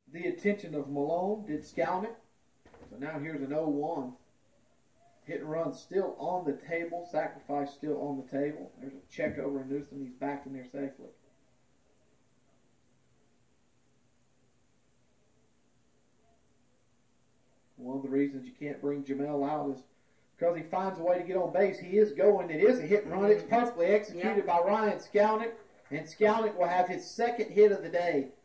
the attention of Malone. Did Skalnick. So now here's an 0-1. Hit and run still on the table. Sacrifice still on the table. There's a check over Newsom. He's back in there safely. One of the reasons you can't bring Jamel out is because he finds a way to get on base. He is going. It is a hit and run. It's perfectly executed by Ryan Skalnick. And Skalnick will have his second hit of the day.